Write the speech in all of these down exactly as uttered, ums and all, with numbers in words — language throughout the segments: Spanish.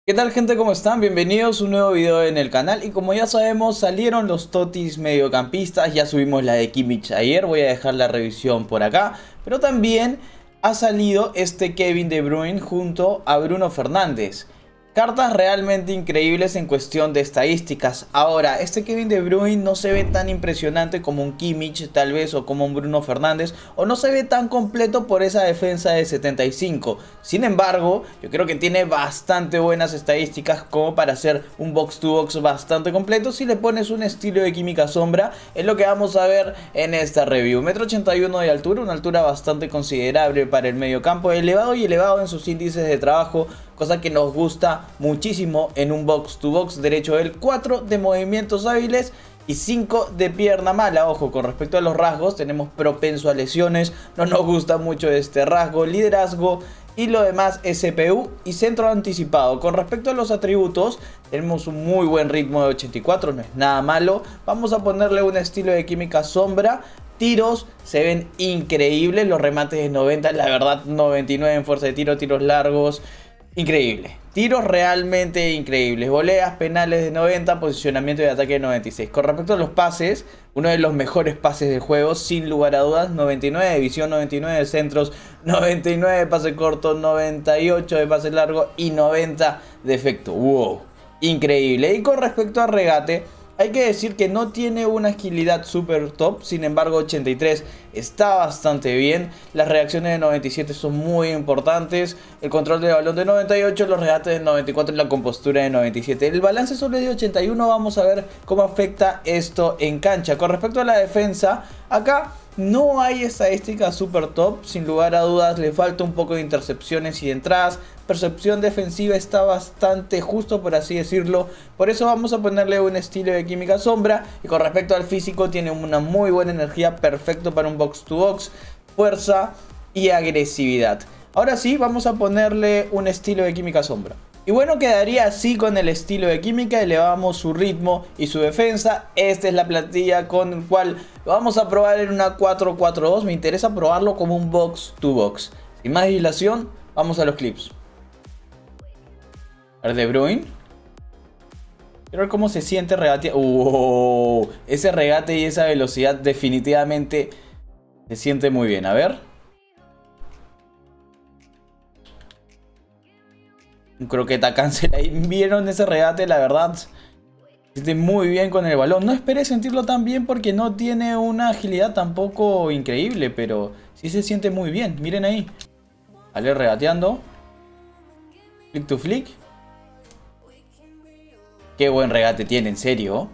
¿Qué tal, gente? ¿Cómo están? Bienvenidos a un nuevo video en el canal. Y como ya sabemos, salieron los totis mediocampistas. Ya subimos la de Kimmich ayer, voy a dejar la revisión por acá. Pero también ha salido este Kevin De Bruyne junto a Bruno Fernández. Cartas realmente increíbles en cuestión de estadísticas. Ahora, este Kevin De Bruyne no se ve tan impresionante como un Kimmich tal vez, o como un Bruno Fernández, o no se ve tan completo por esa defensa de setenta y cinco. Sin embargo, yo creo que tiene bastante buenas estadísticas como para hacer un box to box bastante completo si le pones un estilo de química sombra. Es lo que vamos a ver en esta review. Metro ochenta y uno de altura, una altura bastante considerable para el medio campo, elevado y elevado en sus índices de trabajo, cosa que nos gusta muchísimo en un box to box. Derecho del cuatro de movimientos hábiles y cinco de pierna mala. Ojo, con respecto a los rasgos, tenemos propenso a lesiones, no nos gusta mucho este rasgo. Liderazgo y lo demás S P U y centro anticipado. Con respecto a los atributos, tenemos un muy buen ritmo de ochenta y cuatro, no es nada malo. Vamos a ponerle un estilo de química sombra. Tiros se ven increíbles, los remates de noventa, la verdad noventa y nueve en fuerza de tiro, tiros largos, increíble. Tiros realmente increíbles. Voleas, penales de noventa, posicionamiento y ataque de noventa y seis. Con respecto a los pases, uno de los mejores pases del juego, sin lugar a dudas. noventa y nueve de visión, noventa y nueve de centros, noventa y nueve de pase corto, noventa y ocho de pase largo y noventa de efecto. ¡Wow! Increíble. Y con respecto a regate, hay que decir que no tiene una agilidad super top, sin embargo ochenta y tres está bastante bien. Las reacciones de noventa y siete son muy importantes. El control de balón de noventa y ocho, los regates de noventa y cuatro y la compostura de noventa y siete. El balance solo es de ochenta y uno, vamos a ver cómo afecta esto en cancha. Con respecto a la defensa, acá no hay estadística super top, sin lugar a dudas le falta un poco de intercepciones y de entradas. Percepción defensiva está bastante justo, por así decirlo. Por eso vamos a ponerle un estilo de química sombra. Y con respecto al físico, tiene una muy buena energía, perfecto para un box to box, fuerza y agresividad. Ahora sí, vamos a ponerle un estilo de química sombra. Y bueno, quedaría así con el estilo de química. Elevamos su ritmo y su defensa. Esta es la plantilla con la cual lo vamos a probar en una cuatro cuatro dos. Me interesa probarlo como un box to box. Sin más dilación, vamos a los clips. A ver, De Bruyne. Quiero ver cómo se siente regatear. Uh, ese regate y esa velocidad definitivamente se siente muy bien. A ver. Un croqueta cancela. ¿Vieron ese regate? La verdad, se siente muy bien con el balón. No esperé sentirlo tan bien porque no tiene una agilidad tampoco increíble, pero sí se siente muy bien. Miren ahí. Vale, regateando. Flick to flick. Qué buen regate tiene, en serio.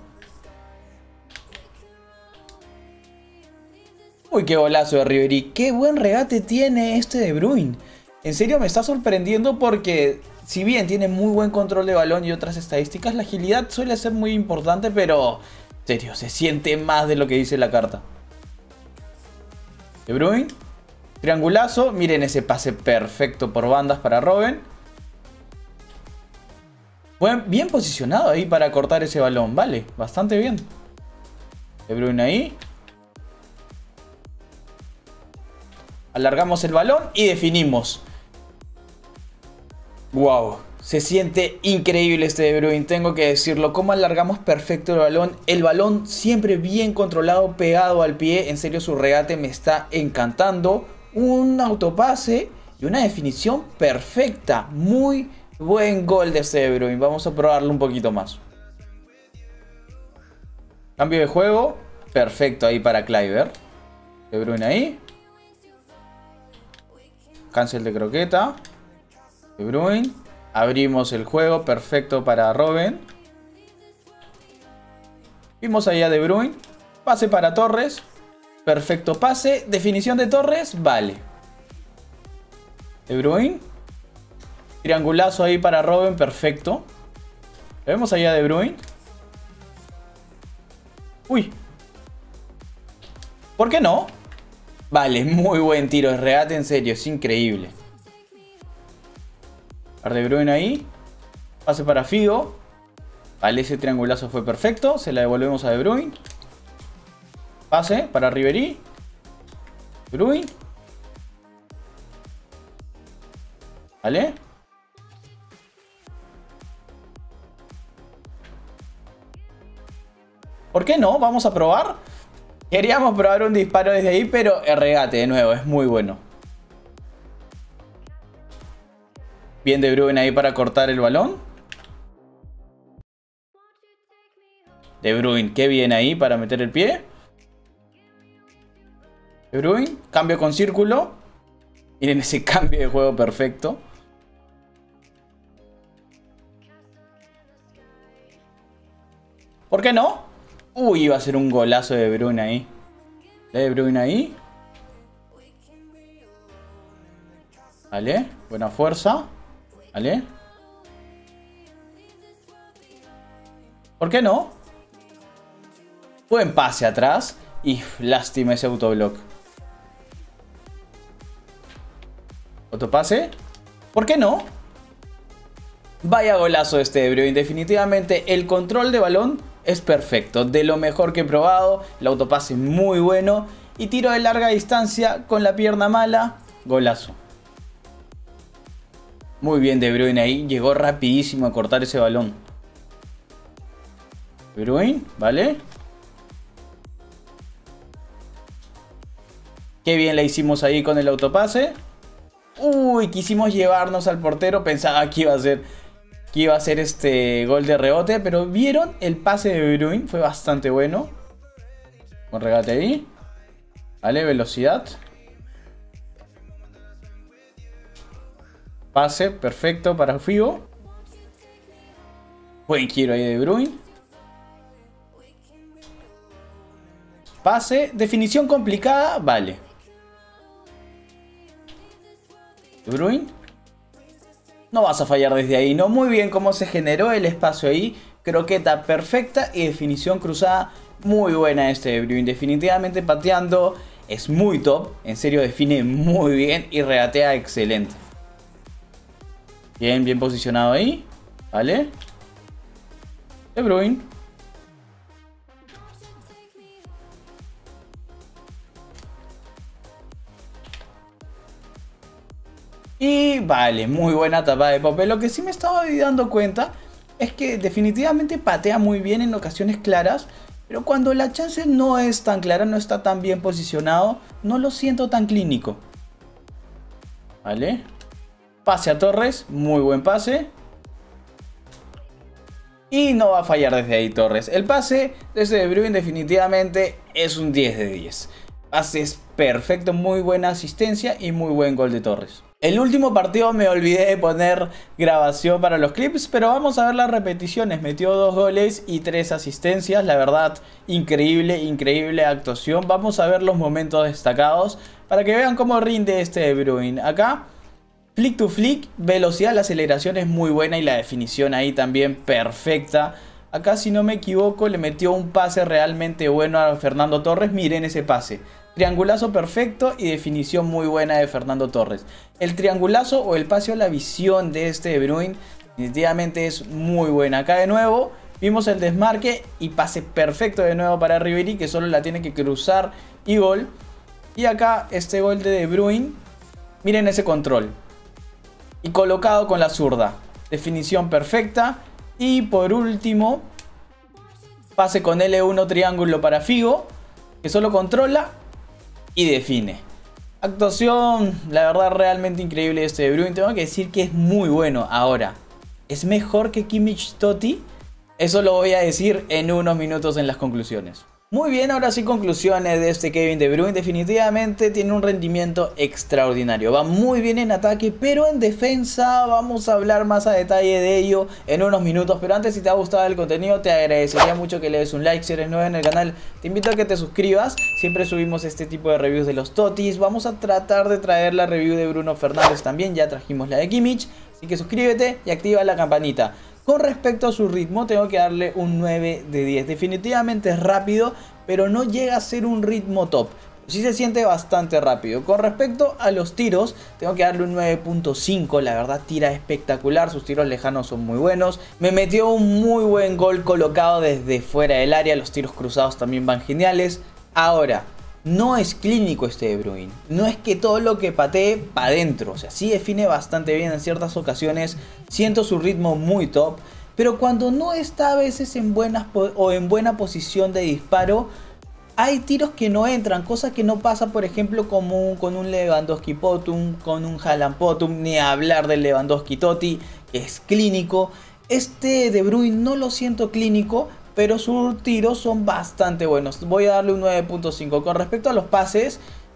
Uy, qué golazo de Ribery. Qué buen regate tiene este De Bruyne. En serio me está sorprendiendo porque, si bien tiene muy buen control de balón y otras estadísticas, la agilidad suele ser muy importante, pero en serio, se siente más de lo que dice la carta. De Bruyne. Triangulazo. Miren ese pase perfecto por bandas para Robben. Bien posicionado ahí para cortar ese balón. Vale, bastante bien. De Bruyne ahí. Alargamos el balón y definimos. Wow, se siente increíble este De Bruyne, tengo que decirlo. Cómo alargamos perfecto el balón. El balón siempre bien controlado, pegado al pie. En serio, su regate me está encantando. Un autopase y una definición perfecta. Muy buen gol de este De Bruyne. Vamos a probarlo un poquito más. Cambio de juego. Perfecto ahí para Kluivert. De Bruyne ahí. Cancel de croqueta. De Bruyne. Abrimos el juego. Perfecto para Robben. Vimos allá De Bruyne. Pase para Torres. Perfecto pase. Definición de Torres. Vale. De Bruyne. Triangulazo ahí para Robben. Perfecto. Le vemos allá De Bruyne. Uy. ¿Por qué no? Vale, muy buen tiro. El regate, en serio, es increíble. De Bruyne ahí. Pase para Figo. Vale, ese triangulazo fue perfecto. Se la devolvemos a De Bruyne. Pase para Ribery. De Bruyne. Vale. ¿Por qué no? Vamos a probar. Queríamos probar un disparo desde ahí, pero el regate de nuevo es muy bueno. Bien De Bruyne ahí para cortar el balón. De Bruyne, qué bien ahí para meter el pie. De Bruyne, cambio con círculo. Miren ese cambio de juego perfecto. ¿Por qué no? Uy, iba a ser un golazo de De Bruyne ahí. De Bruyne ahí. Vale, buena fuerza. Vale. ¿Por qué no? Buen pase atrás. Y lástima ese autoblock. Otro pase. ¿Por qué no? Vaya golazo este De Bruyne. Definitivamente el control de balón es perfecto. De lo mejor que he probado. El autopase muy bueno. Y tiro de larga distancia con la pierna mala. Golazo. Muy bien De Bruyne ahí. Llegó rapidísimo a cortar ese balón. De Bruyne, ¿vale? Qué bien la hicimos ahí con el autopase. Uy, quisimos llevarnos al portero. Pensaba que iba a ser, que iba a ser este gol de rebote. Pero vieron el pase de De Bruyne. Fue bastante bueno. Buen regate ahí. Vale, velocidad. Pase, perfecto para Figo. Buen giro ahí de De Bruyne. Pase, definición complicada, vale. De Bruyne. No vas a fallar desde ahí, ¿no? Muy bien cómo se generó el espacio ahí. Croqueta perfecta y definición cruzada muy buena este De Bruyne. Definitivamente pateando es muy top. En serio define muy bien y regatea excelente. Bien, bien posicionado ahí. Vale. De Bruyne. Y vale, muy buena tapa de Pope. Lo que sí me estaba dando cuenta es que definitivamente patea muy bien en ocasiones claras. Pero cuando la chance no es tan clara, no está tan bien posicionado, no lo siento tan clínico. Vale. Pase a Torres, muy buen pase. Y no va a fallar desde ahí Torres. El pase desde De Bruyne definitivamente es un diez de diez. Pase es perfecto, muy buena asistencia y muy buen gol de Torres. El último partido me olvidé de poner grabación para los clips, pero vamos a ver las repeticiones. Metió dos goles y tres asistencias, la verdad increíble, increíble actuación. Vamos a ver los momentos destacados para que vean cómo rinde este De Bruyne. Acá, flick to flick, velocidad, la aceleración es muy buena y la definición ahí también perfecta. Acá, si no me equivoco, le metió un pase realmente bueno a Fernando Torres. Miren ese pase. Triangulazo perfecto y definición muy buena de Fernando Torres. El triangulazo o el pase a la visión de este De Bruyne definitivamente es muy buena. Acá de nuevo vimos el desmarque y pase perfecto de nuevo para Ribery, que solo la tiene que cruzar y gol. Y acá este gol de De Bruyne. Miren ese control. Y colocado con la zurda. Definición perfecta. Y por último, pase con L uno triángulo para Figo, que solo controla y define. Actuación, la verdad, realmente increíble este De Bruyne. Tengo que decir que es muy bueno. Ahora, ¿es mejor que Kimmich Totti? Eso lo voy a decir en unos minutos en las conclusiones. Muy bien, ahora sí conclusiones de este Kevin De Bruyne. Definitivamente tiene un rendimiento extraordinario. Va muy bien en ataque, pero en defensa vamos a hablar más a detalle de ello en unos minutos. Pero antes, si te ha gustado el contenido, te agradecería mucho que le des un like. Si eres nuevo en el canal, te invito a que te suscribas. Siempre subimos este tipo de reviews de los Totis. Vamos a tratar de traer la review de Bruno Fernández también. Ya trajimos la de Kimmich. Así que suscríbete y activa la campanita. Con respecto a su ritmo, tengo que darle un nueve de diez. Definitivamente es rápido, pero no llega a ser un ritmo top. Sí se siente bastante rápido. Con respecto a los tiros, tengo que darle un nueve punto cinco. La verdad, tira espectacular. Sus tiros lejanos son muy buenos. Me metió un muy buen gol colocado desde fuera del área. Los tiros cruzados también van geniales. Ahora, no es clínico este De Bruyne. No es que todo lo que patee para adentro. O sea, sí define bastante bien en ciertas ocasiones. Siento su ritmo muy top. pero cuando no está a veces en buenas o en buena posición de disparo, hay tiros que no entran, cosa que no pasa por ejemplo como un, con un Lewandowski Potum, con un Haaland Potum, ni hablar del Lewandowski Totti, que es clínico. Este De Bruyne no lo siento clínico, pero sus tiros son bastante buenos. Voy a darle un nueve punto cinco. Con respecto a los pases,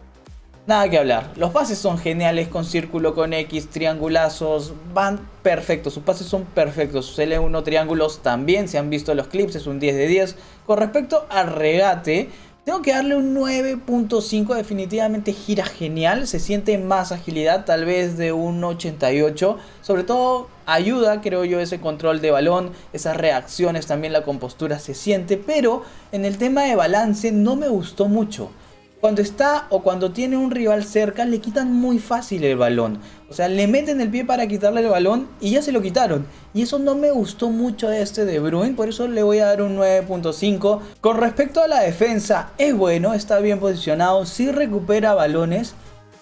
nada que hablar. Los pases son geniales, con círculo, con X, triangulazos, van perfectos. Sus pases son perfectos. Sus L uno triángulos también, si han visto los clips, es un diez de diez. Con respecto al regate, tengo que darle un nueve punto cinco. Definitivamente gira genial, se siente más agilidad, tal vez de un ochenta y ocho. Sobre todo ayuda, creo yo, ese control de balón, esas reacciones, también la compostura se siente. Pero en el tema de balance no me gustó mucho. Cuando está o cuando tiene un rival cerca, le quitan muy fácil el balón. O sea, le meten el pie para quitarle el balón y ya se lo quitaron. Y eso no me gustó mucho de este De Bruyne, por eso le voy a dar un nueve punto cinco. Con respecto a la defensa, es bueno, está bien posicionado, sí recupera balones,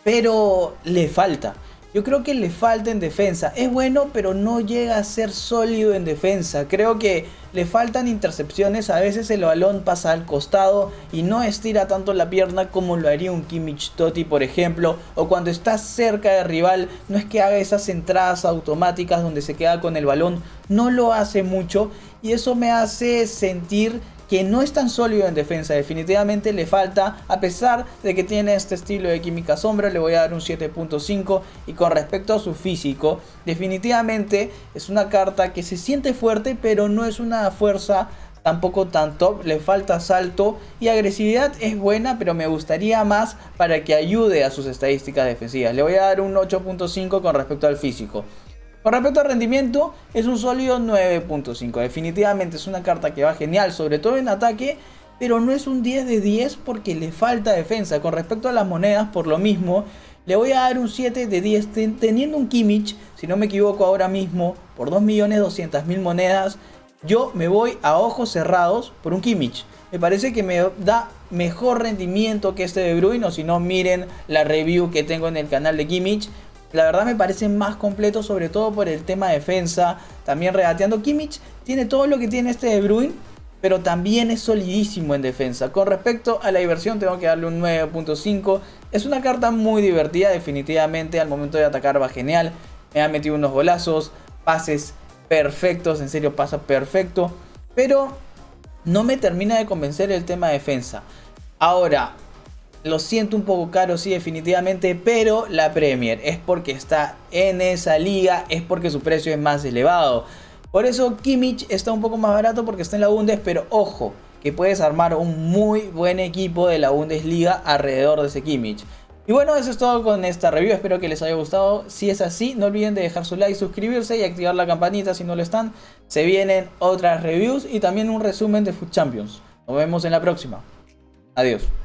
pero le falta. Yo creo que le falta en defensa. Es bueno, pero no llega a ser sólido en defensa. Creo que le faltan intercepciones. A veces el balón pasa al costado y no estira tanto la pierna como lo haría un Kimmich Totti, por ejemplo. O cuando está cerca del rival, no es que haga esas entradas automáticas donde se queda con el balón. No lo hace mucho y eso me hace sentir que no es tan sólido en defensa. Definitivamente le falta, a pesar de que tiene este estilo de química sombra, le voy a dar un siete punto cinco. Y con respecto a su físico, definitivamente es una carta que se siente fuerte, pero no es una fuerza tampoco tan top. Le falta salto y agresividad es buena, pero me gustaría más para que ayude a sus estadísticas defensivas. Le voy a dar un ocho punto cinco con respecto al físico. Con respecto al rendimiento, es un sólido nueve punto cinco. Definitivamente es una carta que va genial, sobre todo en ataque, pero no es un diez de diez porque le falta defensa. Con respecto a las monedas, por lo mismo, le voy a dar un siete de diez. Teniendo un Kimmich, si no me equivoco ahora mismo, por dos millones doscientas mil monedas, yo me voy a ojos cerrados por un Kimmich. Me parece que me da mejor rendimiento que este De Bruyne, o si no, miren la review que tengo en el canal de Kimmich. La verdad me parece más completo, sobre todo por el tema defensa, también regateando. Kimmich tiene todo lo que tiene este De Bruyne, pero también es solidísimo en defensa. Con respecto a la diversión, tengo que darle un nueve punto cinco. Es una carta muy divertida, definitivamente. Al momento de atacar va genial. Me ha metido unos golazos, pases perfectos, en serio pasa perfecto. Pero no me termina de convencer el tema de defensa. Ahora, lo siento un poco caro, sí, definitivamente, pero la Premier es porque está en esa liga, es porque su precio es más elevado. Por eso Kimmich está un poco más barato porque está en la Bundes, pero ojo, que puedes armar un muy buen equipo de la Bundesliga alrededor de ese Kimmich. Y bueno, eso es todo con esta review, espero que les haya gustado. Si es así, no olviden de dejar su like, suscribirse y activar la campanita si no lo están. Se vienen otras reviews y también un resumen de Foot Champions. Nos vemos en la próxima. Adiós.